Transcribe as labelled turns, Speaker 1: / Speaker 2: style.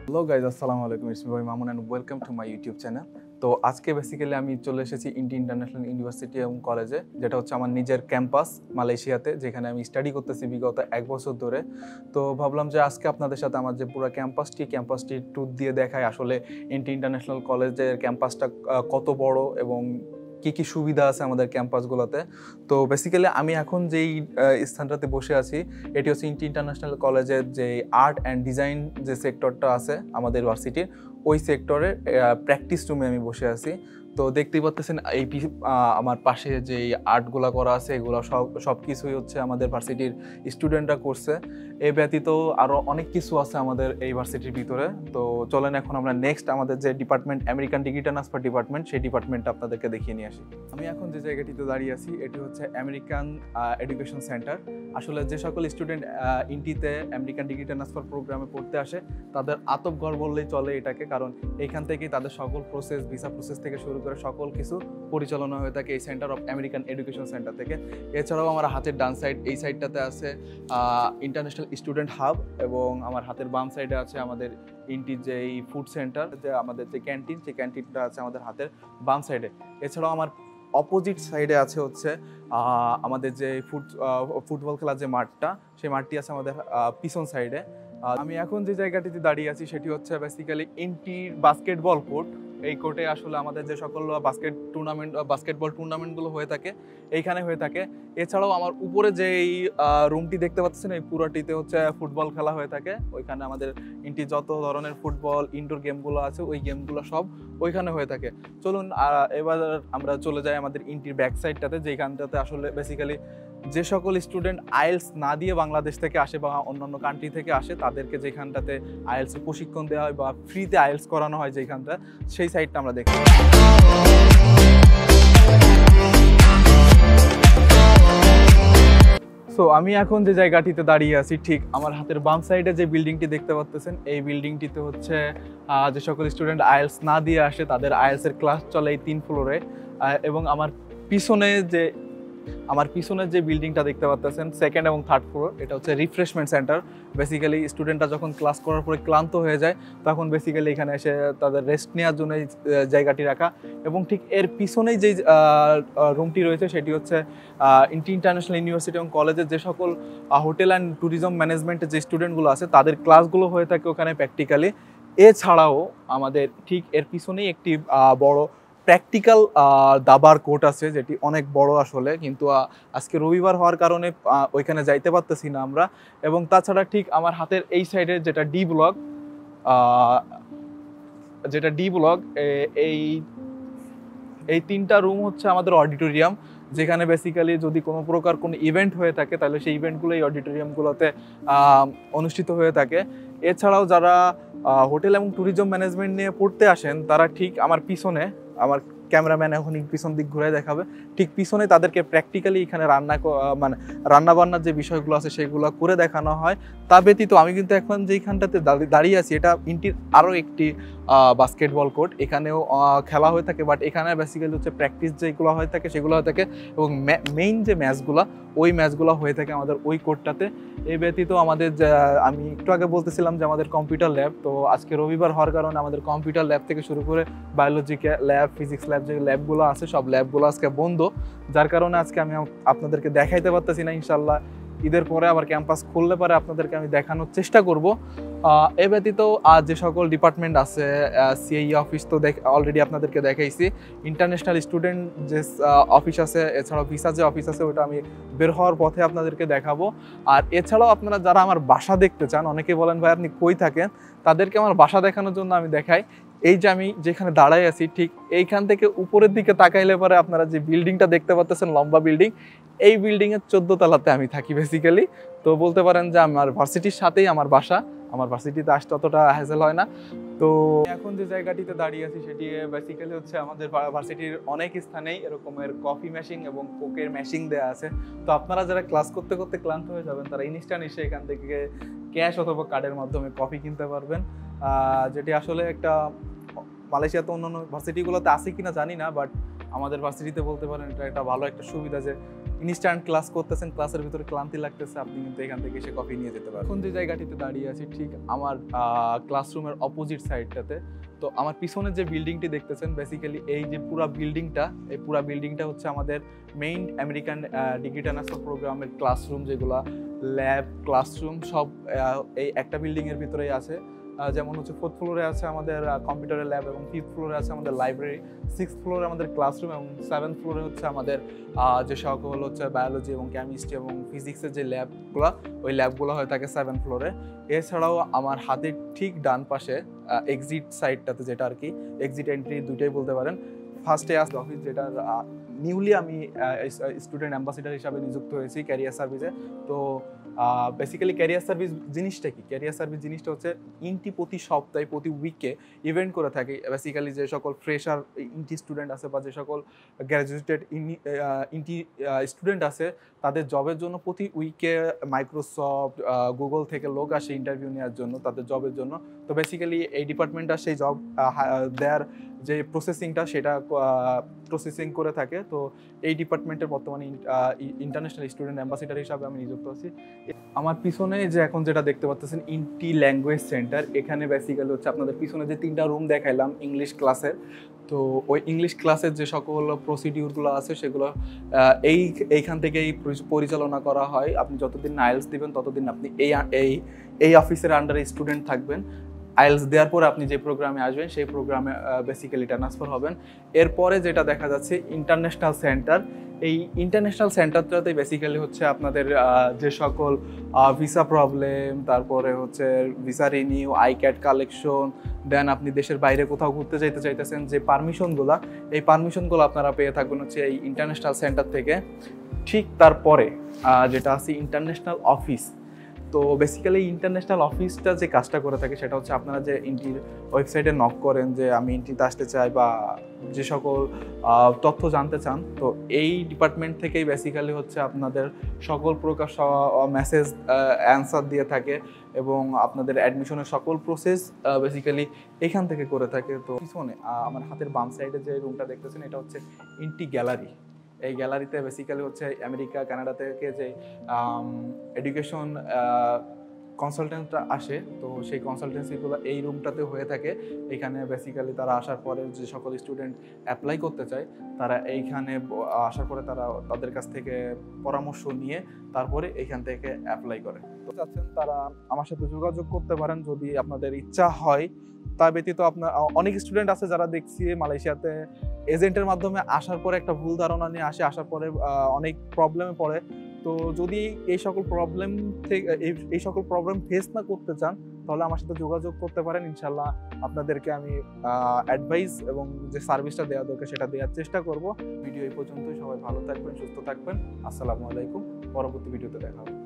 Speaker 1: Hello guys, আসসালামু আলাইকুম। It's me Mamun and welcome to my YouTube channel. তো আজকে বেসিক্যালি আমি চলে এসেছি ইন্টি ইন্টারন্যাশনাল ইউনিভার্সিটি এবং কলেজে, যেটা হচ্ছে আমার নিজের ক্যাম্পাস মালয়েশিয়াতে, যেখানে আমি স্টাডি করতেছি বিগত 1 বছর ধরে। তো ভাবলাম যে আজকে আপনাদের সাথে আমার যে পুরো ক্যাম্পাসটি ট্যুর দিয়ে দেখায় আসলে ইন্টি ইন্টারন্যাশনাল কলেজের ক্যাম্পাসটা কত বড় এবং কী কী সুবিধা আছে আমাদের ক্যাম্পাসগুলোতে। তো বেসিক্যালি আমি এখন যেই স্থানটাতে বসে আছি এটি হচ্ছে ইন্টি ইন্টারন্যাশনাল কলেজের যে আর্ট অ্যান্ড ডিজাইন যে সেক্টরটা আছে আমাদের ইউনিভার্সিটির, ওই সেক্টরে প্র্যাকটিস রুমে আমি বসে আছি। তো দেখতেই পাচ্ছেন এই আমার পাশে যে আর্টগুলো করা আছে এগুলো সব কিছুই হচ্ছে আমাদের ভার্সিটির স্টুডেন্টরা করছে। এ ব্যতীত আরও অনেক কিছু আছে আমাদের এই ভার্সিটির ভিতরে। তো চলেন এখন আমরা নেক্সট আমাদের যে department American degree transfer department, সেই ডিপার্টমেন্টটা আপনাদেরকে দেখিয়ে নিয়ে আসি। আমি এখন যে জায়গাটিতে দাঁড়িয়ে আছি এটি হচ্ছে আমেরিকান এডুকেশন সেন্টার। আসলে যে সকল স্টুডেন্ট ইন্টিতে আমেরিকান ডিগ্রি ট্রান্সফার প্রোগ্রামে পড়তে আসে তাদের আতপঘর বললেই চলে এটাকে, কারণ এইখান থেকেই তাদের সকল প্রসেস, ভিসা প্রসেস থেকে শুরু করে সকল কিছু পরিচালনা হয়ে থাকে এই centre of American education centre থেকে। এছাড়াও আমার হাতের ডান সাইড এই সাইডটাতে আছে ইন্টারন্যাশনাল স্টুডেন্ট হাব, এবং আমার হাতের বাম সাইডে আছে আমাদের ইন্টির যে ফুড সেন্টার, যে আমাদের যে ক্যান্টিন, সেই ক্যান্টিনটা আছে আমাদের হাতের বাম সাইডে। এছাড়াও আমার অপোজিট সাইডে আছে হচ্ছে আমাদের যে ফুটবল খেলার যে মাঠটা, সেই মাঠটি আছে আমাদের পিছন সাইডে। আমি এখন যে জায়গাটিতে দাঁড়িয়ে আছি সেটি হচ্ছে বেসিক্যালি ইন্টির বাস্কেটবল কোর্ট। এই কোর্টে আসলে আমাদের যে সকল বাস্কেটবল টুর্নামেন্টগুলো হয়ে থাকে এইখানে হয়ে থাকে। এছাড়াও আমার উপরে যে এই রুমটি দেখতে পাচ্ছেন এই পুরোটিতে হচ্ছে ফুটবল খেলা হয়ে থাকে। ওইখানে আমাদের ইন্টির যত ধরনের ফুটবল ইনডোর গেমগুলো আছে ওই গেমগুলো সব ওইখানে হয়ে থাকে। চলুন এবার আমরা চলে যাই আমাদের ইন্টির ব্যাক সাইডটাতে, যেখানটাতে আসলে বেসিক্যালি যে সকল স্টুডেন্ট আইএলস না দিয়ে বাংলাদেশ থেকে আসে বা অন্যান্য কান্ট্রি থেকে আসে তাদেরকে যেখানটাতে আইএলসের প্রশিক্ষণ দেওয়া হয় বা ফ্রিতে আইএলস করানো হয় যেখানটা, সেই সাইডটা আমরা দেখি। সো আমি এখন যে জায়গাটিতে দাঁড়িয়ে আছি ঠিক আমার হাতের বাম সাইডে যে বিল্ডিংটি দেখতে পাচ্ছেন, এই বিল্ডিংটিতে হচ্ছে যে সকল স্টুডেন্ট আইএলস না দিয়ে আসে তাদের আইএলসের ক্লাস চলে এই 3 ফ্লোরে। এবং আমার পিছনে যে বিল্ডিংটা দেখতে পাচ্ছেন সেকেন্ড এবং থার্ড ফ্লোর, এটা হচ্ছে রিফ্রেশমেন্ট সেন্টার। বেসিক্যালি স্টুডেন্টরা যখন ক্লাস করার পরে ক্লান্ত হয়ে যায় তখন বেসিক্যালি এখানে এসে তাদের রেস্ট নেওয়ার জন্য এই জায়গাটি রাখা। এবং ঠিক এর পিছনেই যে রুমটি রয়েছে সেটি হচ্ছে ইন্টি ইন্টারন্যাশনাল ইউনিভার্সিটি এবং কলেজের যে সকল হোটেল অ্যান্ড ট্যুরিজম ম্যানেজমেন্টের যে স্টুডেন্টগুলো আছে তাদের ক্লাসগুলো হয়ে থাকে ওখানে প্র্যাকটিক্যালি। এছাড়াও আমাদের ঠিক এর পিছনেই একটি বড় প্র্যাকটিক্যাল দাবার কোর্ট আছে, যেটি অনেক বড় আসলে, কিন্তু আজকে রবিবার হওয়ার কারণে ওইখানে যাইতে পারতেছি না আমরা। এবং তাছাড়া ঠিক আমার হাতের এই সাইডে যেটা ডি ব্লক, এই 3টা রুম হচ্ছে আমাদের অডিটোরিয়াম, যেখানে বেসিক্যালি যদি কোনো প্রকার কোনো ইভেন্ট হয়ে থাকে তাহলে সেই ইভেন্টগুলো এই অডিটোরিয়ামগুলোতে অনুষ্ঠিত হয়ে থাকে। এছাড়াও যারা হোটেল এবং ট্যুরিজম ম্যানেজমেন্ট নিয়ে পড়তে আসেন তারা ঠিক আমার পিছনে, আমার ক্যামেরাম্যান এখন পিছন দিক ঘুরে দেখাবে, ঠিক পিছনে তাদেরকে প্র্যাকটিক্যালি এখানে রান্নাবান্নার যে বিষয়গুলো আছে সেগুলো করে দেখানো হয়। তা ব্যতীত আমি কিন্তু এখন যেইখানটাতে দাঁড়িয়ে আছি এটা ইন্টির আরও একটি বাস্কেটবল কোর্ট, এখানেও খেলা হয়ে থাকে, বাট এখানে বেসিক্যালি হচ্ছে প্র্যাকটিস যেগুলো হয়ে থাকে সেগুলো হয়ে থাকে, এবং মেইন যে ম্যাচগুলো ওই ম্যাচগুলো হয়ে থাকে আমাদের ওই কোর্টটাতে। এই ব্যতীত আমাদের আমি একটু আগে বলতেছিলাম যে আমাদের কম্পিউটার ল্যাব, তো আজকে রবিবার হওয়ার কারণে আমাদের কম্পিউটার ল্যাব থেকে শুরু করে বায়োলজি ল্যাব, ফিজিক্স ল্যাব, যে ল্যাবগুলো আছে সব ল্যাবগুলো আজকে বন্ধ, যার কারণে আজকে আমি আপনাদেরকে দেখাইতে পারতেছি না। ইনশাল্লাহ ঈদের পরে আবার ক্যাম্পাস খুললে পরে আপনাদেরকে আমি দেখানোর চেষ্টা করব। এ ব্যতীত যে সকল ডিপার্টমেন্ট আছে, সিআই অফিস তো অলরেডি আপনাদেরকে দেখাইছি, ইন্টারন্যাশনাল স্টুডেন্ট যে অফিস আছে, এছাড়াও ভিসা যে অফিস আছে ওটা আমি বের হওয়ার পথে আপনাদেরকে দেখাবো। আর এছাড়াও আপনারা যারা আমার বাসা দেখতে চান, অনেকে বলেন ভাই আপনি কই থাকেন, তাদেরকে আমার বাসা দেখানোর জন্য আমি দেখাই। এই যে আমি যেখানে দাঁড়াই আছি ঠিক এইখান থেকে উপরের দিকে তাকাইলে পরে আপনারা যে বিল্ডিংটা দেখতে পাচ্ছেন, লম্বা বিল্ডিং, এই বিল্ডিংয়ের 14 তলাতে আমি থাকি বেসিক্যালি। তো বলতে পারেন যে আমার ভার্সিটির সাথেই আমার বাসা, আমার ভার্সিটিতে আসতে অতটা হ্যাসেল হয় না। তো এখন যে জায়গাটিতে দাঁড়িয়ে আছি সেটি বেসিক্যালি হচ্ছে আমাদের ভার্সিটির অনেক স্থানেই এরকমের কফি মেশিন এবং কোকের মেশিন দেওয়া আছে। তো আপনারা যারা ক্লাস করতে করতে ক্লান্ত হয়ে যাবেন তারা ইনস্ট্যান্ট এসে এখান থেকে ক্যাশ অথবা কার্ডের মাধ্যমে কফি কিনতে পারবেন, যেটি আসলে একটা মালয়েশিয়াতে অন্যান্য ভার্সিটিগুলোতে আছে কিনা জানি না, বাট আমাদের ভার্সিটিতে বলতে পারেন এটা একটা ভালো একটা সুবিধা যে ইনস্ট্যান্ট ক্লাস করতেছেন, ক্লাসের ভিতরে ক্লান্তি লাগতেছে, আপনি কিন্তু এখান থেকে এসে কফি নিয়ে যেতে পারেন। এখন যে জায়গাটিতে দাঁড়িয়ে আছি ঠিক আমার ক্লাসরুমের অপোজিট সাইডটাতে। তো আমার পিছনে যে বিল্ডিংটি দেখতেছেন, বেসিক্যালি এই যে পুরা বিল্ডিংটা হচ্ছে আমাদের মেইন আমেরিকান ডিগ্রি ট্রান্সফার প্রোগ্রামের ক্লাসরুম, যেগুলো ল্যাব ক্লাসরুম সব এই একটা বিল্ডিংয়ের ভিতরেই আছে। যেমন হচ্ছে 4th ফ্লোরে আছে আমাদের কম্পিউটারের ল্যাব, এবং 5th ফ্লোরে আছে আমাদের লাইব্রেরি, 6th ফ্লোরে আমাদের ক্লাসরুম, এবং 7th ফ্লোরে হচ্ছে আমাদের যে সকল হচ্ছে বায়োলজি এবং কেমিস্ট্রি এবং ফিজিক্সের যে ল্যাবগুলো, ওই ল্যাবগুলো হয়ে থাকে 7th ফ্লোরে। এছাড়াও আমার হাতের ঠিক ডান পাশে এক্সিট সাইডটাতে, যেটা আর কি এক্সিট এন্ট্রি দুইটাই বলতে পারেন, ফার্স্টে আসতে অফিস, যেটার নিউলি আমি স্টুডেন্ট অ্যাম্বাসিডার হিসাবে নিযুক্ত হয়েছি ক্যারিয়ার সার্ভিসে। তো বেসিক্যালি ক্যারিয়ার সার্ভিস জিনিসটা কি? ক্যারিয়ার সার্ভিস জিনিসটা হচ্ছে ইন্টি প্রতি সপ্তাহে প্রতি উইকে ইভেন্ট করে থাকে। বেসিক্যালি যে সকল ফ্রেশার ইন্টি স্টুডেন্ট আছে বা যে সকল গ্র্যাজুয়েটেড ইন্টি স্টুডেন্ট আছে, তাদের জবের জন্য প্রতি উইকে মাইক্রোসফট গুগল থেকে লোক আসে ইন্টারভিউ নেওয়ার জন্য তাদের জবের জন্য। তো বেসিক্যালি এই ডিপার্টমেন্টটা সেই জব দেয়ার যে প্রসেসিংটা সেটা প্রসেসিং করে থাকে। তো এই ডিপার্টমেন্টের বর্তমানে ইন্টারন্যাশনাল স্টুডেন্ট অ্যাম্বাসিডার হিসাবে আমি নিযুক্ত আছি। আমার পিছনে যে এখন যেটা দেখতে পাচ্ছেন ইন্টি ল্যাঙ্গুয়েজ সেন্টার, এখানে বেসিক্যালি হচ্ছে আপনাদের পিছনে যে 3টা রুম দেখাইলাম ইংলিশ ক্লাসের, তো ওই ইংলিশ ক্লাসের যে সকল প্রসিডিউরগুলো আছে সেগুলো এইখান থেকেই পরিচালনা করা হয়। আপনি যতদিন না আইএলস দিবেন ততদিন আপনি এই অফিসের আন্ডারে স্টুডেন্ট থাকবেন। আইএলস দেওয়ার পরে আপনি যে প্রোগ্রামে আসবেন সেই প্রোগ্রামে বেসিক্যালি ট্রান্সফার হবেন। এরপরে যেটা দেখা যাচ্ছে ইন্টারন্যাশনাল সেন্টার, এই ইন্টারন্যাশনাল সেন্টারটাতে বেসিক্যালি হচ্ছে আপনাদের যে সকল ভিসা প্রবলেম, তারপরে হচ্ছে visa renew, I card collection, then আপনি দেশের বাইরে কোথাও ঘুরতে যেতে চাইতেছেন, যে পারমিশনগুলো, এই পারমিশনগুলো আপনারা পেয়ে থাকবেন হচ্ছে এই ইন্টারন্যাশনাল সেন্টার থেকে। ঠিক তারপরে যেটা আছে ইন্টারন্যাশনাল অফিস। তো বেসিক্যালি ইন্টারন্যাশনাল অফিসটা যে কাজটা করে থাকে সেটা হচ্ছে আপনারা যে ইন্টির ওয়েবসাইটে নক করেন যে আমি ইন্টিতে আসতে চাই বা যে সকল তথ্য জানতে চান, তো এই ডিপার্টমেন্ট থেকেই বেসিক্যালি হচ্ছে আপনাদের সকল প্রকার মেসেজ অ্যান্সার দিয়ে থাকে এবং আপনাদের অ্যাডমিশনের সকল প্রসেস বেসিক্যালি এখান থেকে করে থাকে। তো পিছনে আমার হাতের বাম সাইডে যে রুমটা দেখতেছেন এটা হচ্ছে ইন্টি গ্যালারি। এই গ্যালারিতে বেসিক্যালি হচ্ছে আমেরিকা কানাডা থেকে যে এডুকেশন কনসালটেন্টরা আসে, তো সেই কনসালটেন্সিগুলো এই রুমটাতে হয়ে থাকে। এখানে বেসিক্যালি তারা আসার পরে যে সকল স্টুডেন্ট অ্যাপ্লাই করতে চায় তারা এইখানে আসার পরে তারা তাদের কাছ থেকে পরামর্শ নিয়ে তারপরে এইখান থেকে অ্যাপ্লাই করে। তো চাচ্ছেন তারা আমার সাথে যোগাযোগ করতে পারেন যদি আপনাদের ইচ্ছা হয়। তা ব্যতীত আপনার অনেক স্টুডেন্ট আছে যারা দেখছি মালয়েশিয়াতে এজেন্টের মাধ্যমে আসার পরে একটা ভুল ধারণা নিয়ে আসে, আসার পরে অনেক প্রবলেমে পড়ে। তো যদি এই সকল প্রবলেম ফেস না করতে চান তাহলে আমার সাথে যোগাযোগ করতে পারেন। ইনশাল্লাহ আপনাদেরকে আমি অ্যাডভাইস এবং যে সার্ভিসটা দেওয়া দরকার সেটা দেওয়ার চেষ্টা করব। ভিডিও এই পর্যন্তই। সবাই ভালো থাকবেন, সুস্থ থাকবেন। আসসালামু আলাইকুম। পরবর্তী ভিডিওতে দেখা হবে।